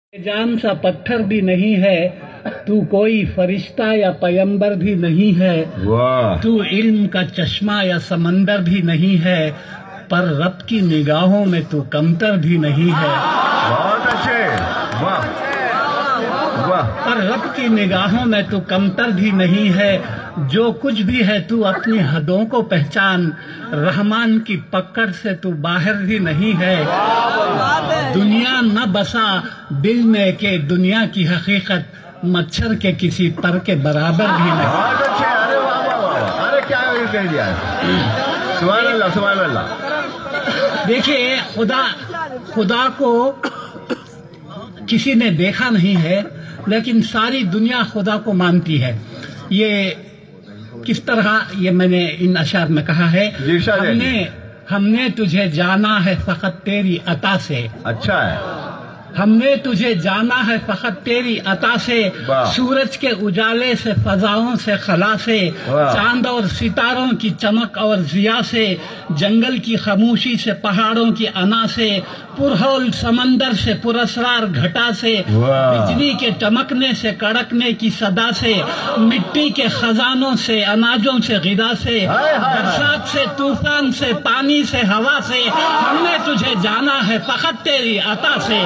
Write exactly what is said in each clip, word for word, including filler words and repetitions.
جان سا پتھر بھی نہیں ہے، تو کوئی فرشتہ یا پیمبر بھی نہیں ہے، تو علم کا چشمہ یا سمندر بھی نہیں ہے، پر رب کی نگاہوں میں تو کمتر بھی نہیں ہے۔ بہت اچھے، واہ واہ۔ پر رب کی نگاہوں میں تو کمتر بھی نہیں ہے، جو کچھ بھی ہے تو اپنی حدوں کو پہچان، رحمان کی پکڑ سے تو باہر بھی نہیں ہے۔ دنیا نہ بسا دل میں کہ دنیا کی حقیقت مچھر کے کسی پر کے برابر بھی نہیں۔ بہت اچھے، ارے واہ واہ واہ، ارے کیا کہہ دیا ہے، سبحان اللہ سبحان اللہ۔ دیکھیے، خدا خدا کو کسی نے دیکھا نہیں ہے، لیکن ساری دنیا خدا کو مانتی ہے۔ یہ کس طرح، یہ میں نے ان اشعار میں کہا ہے، ہم نے ہم نے تجھے جانا ہے فقط تیری عطا سے۔ اچھا ہے۔ ہم نے تجھے جانا ہے فقط تیری عطا سے، سورج کے اجالے سے، فضاؤں سے، خلا سے، چاند اور ستاروں کی چمک اور ضیا سے، جنگل کی خاموشی سے، پہاڑوں کی انا سے، پرہول سمندر سے، پراسرار گھٹا سے، بجلی کے چمکنے سے، کڑکنے کی صدا سے، مٹی کے خزانوں سے، اناجوں سے، غذا سے، برسات سے، طوفان سے، پانی سے، ہوا سے، ہم نے تجھے جانا ہے فقط تیری عطا سے۔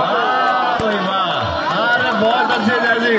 بہت اچھے جی،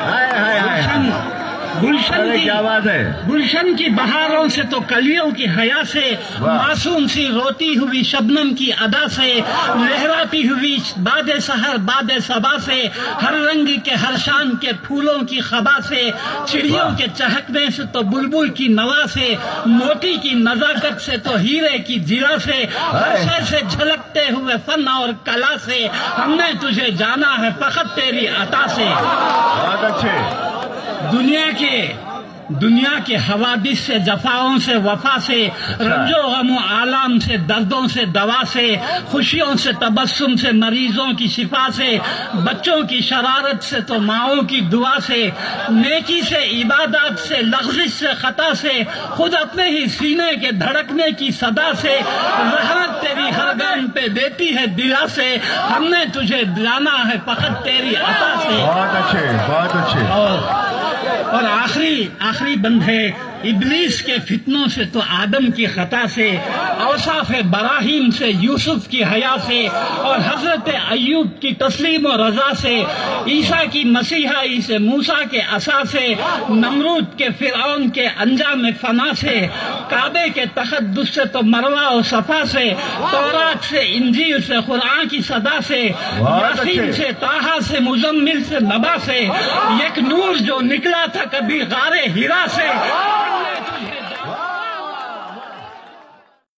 گلشن کی کیا بات ہے، گلشن کی بہاروں سے تو کلیوں کی حیا سے، معصوم سی روتی ہوئی شبنم کی ادا سے، لہراتی ہوئی باد سحر باد صبا سے، ہر رنگ کے ہر شان کے پھولوں کی خبا سے، چڑیوں کے چہکنے سے تو بلبل کی نوا سے، موتی کی نزاکت سے تو ہیرے کی جلا سے، ہر شے سے جھلکتے ہوئے فن اور کلا سے، ہم نے تجھے جانا ہے فقط تیری عطا سے۔ بہت اچھے۔ دنیا کے دنیا کے حوادث سے، جفاؤں سے، وفا سے، رنج و غم و آلام سے، دردوں سے، دوا سے، خوشیوں سے، تبسم سے، مریضوں کی شفا سے، بچوں کی شرارت سے تو ماؤں کی دعا سے، نیکی سے، عبادات سے، لغزش سے، خطا سے، خود اپنے ہی سینے کے دھڑکنے کی صدا سے، رحمت تیری ہر گام پہ دیتی ہے دلا سے، ہم نے تجھے جانا ہے فقط تیری عطا سے۔ بہت اچھے بہت اچھے۔ اور اور آخری آخری بند ہے، ابلیس کے فتنوں سے تو آدم کی خطا سے، اوصاف براہیم سے، یوسف کی حیا سے، اور حضرت ایوب کی تسلیم و رضا سے، عیسیٰ کی مسیحائی سے، موسیٰ کے عصا سے، نمرود کے فرعون کے انجام فنا سے، کعبے کے تقدس سے تو مروہ و صفا سے، تورات سے، انجیل سے، قرآن کی صدا سے، یاسین سے، طٰہٰ سے، مزمل سے، نبا سے، ایک نور جو نکلا تھا کبھی غار ہرا سے،